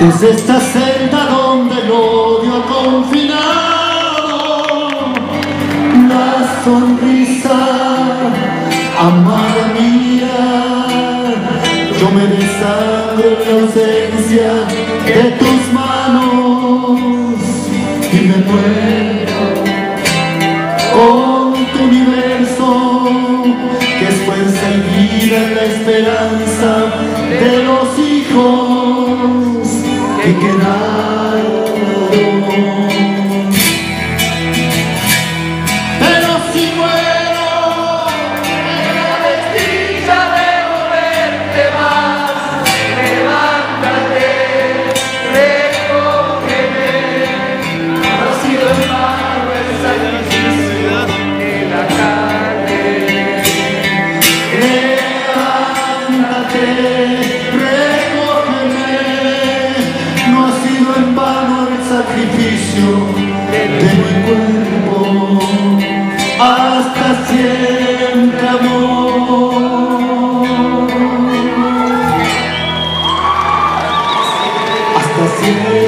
Desde esta celda donde el odio ha confinado, la sonrisa amada mía, yo me desangro en la ausencia de tus manos y me muero con tu universo, que es fuerza y vida en la esperanza de los hijos que quedaron. Pero si muero en la desdicha de no verte más, levántate, recógeme. No ha sido en vano el sacrificio de la carne. Levántate, sacrificio de mi cuerpo, hasta siempre, amor, hasta siempre.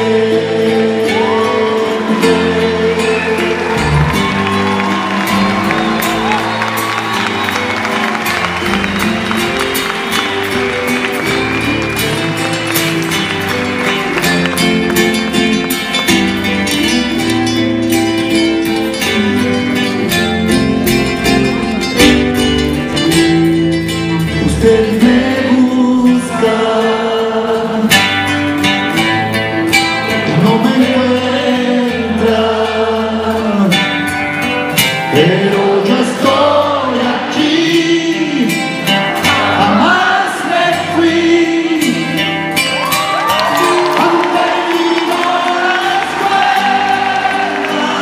Usted me busca, no me encuentra, pero yo estoy aquí, jamás me fui, han perdido la escuela,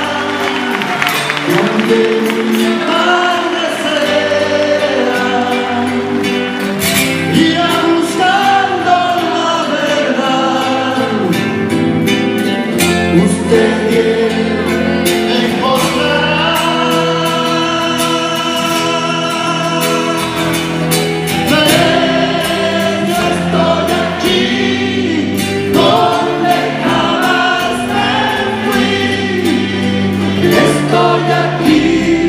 donde mi padre será. Usted encontrará. Yo estoy aquí, donde jamás me fui. Estoy aquí.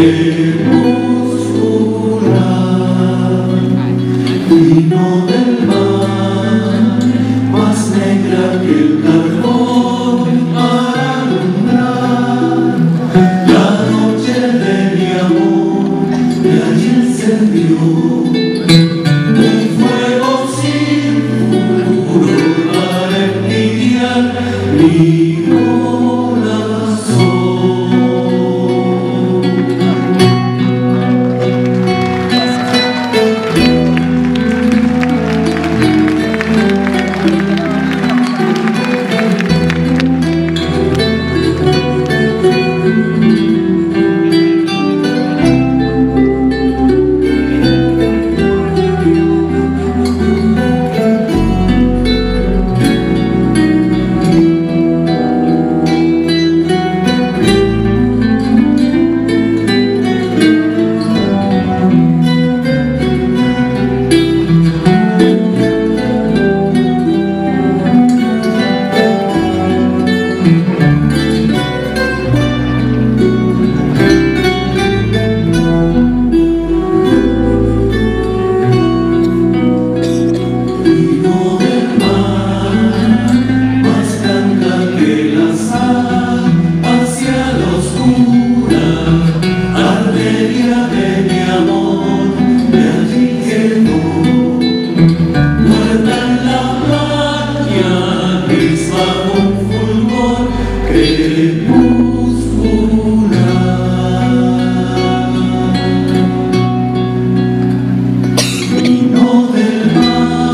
crepuscular, vino del mar, más negra que el carbón para alumbrar la noche de mi amor, y allí encendió un fuego sin futuro para envidiar mi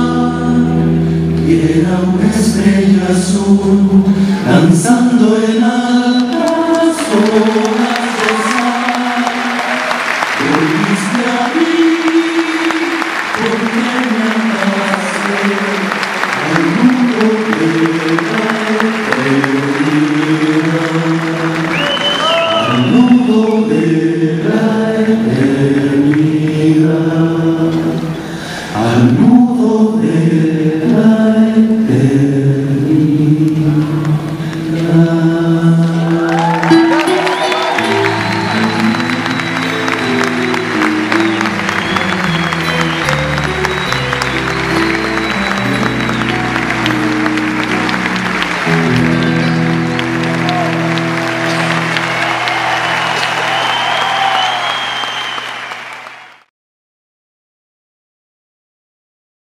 era una estrella azul danzando en